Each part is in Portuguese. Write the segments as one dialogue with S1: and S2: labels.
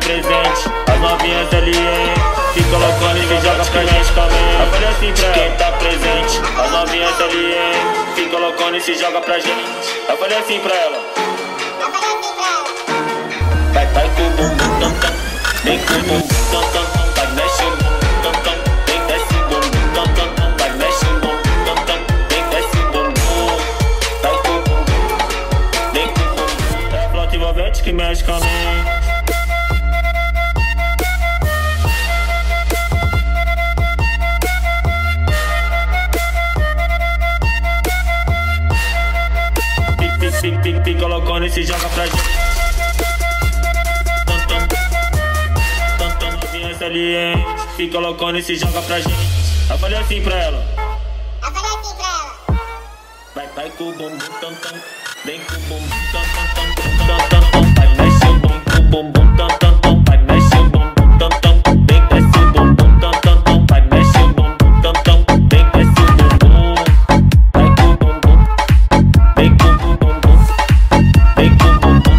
S1: presente, as novinhas ali, hein? Se colocando e se joga pra gente também. Eu falei assim pra quem tá presente, as novinhas ali, hein? Se colocando e se joga pra gente. Eu falei assim pra ela. Vai com o bumbum tam tam, vem com o bumbum tam tam, vai mexe o bumbum tam tam, vem desce o bumbum tam tam, vai mexe o bumbum tam tam, vem desce o bumbum, vai com o bumbum, vem com o bumbum. É a flauta envolvente que mexe com a mente. Fica colocando e se joga pra gente. Novinhas ali, hein? Fica colocando e se joga pra gente. Eu falei assim pra ela. Vai com o bumbum tam tam, vem com o bumbum tam tam tam tam tam. Vai mexe o bumbum tam tam tam, vai mexe o bumbum tam tam, vem desce o bumbum tam tam tam, vai mexe o bumbum tam tam, vem desce o bumbum. Vai com o bumbum, vem com o bumbum, vem com o bumbum.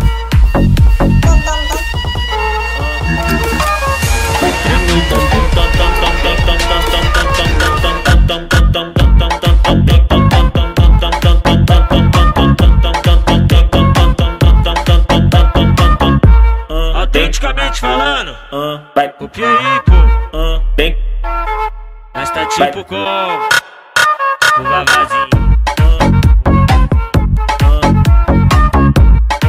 S2: Autenticamente falando,
S1: Vai
S2: o Piaí, pô,
S1: vem.
S2: mas tá tipo como? Tipo Vavazinho.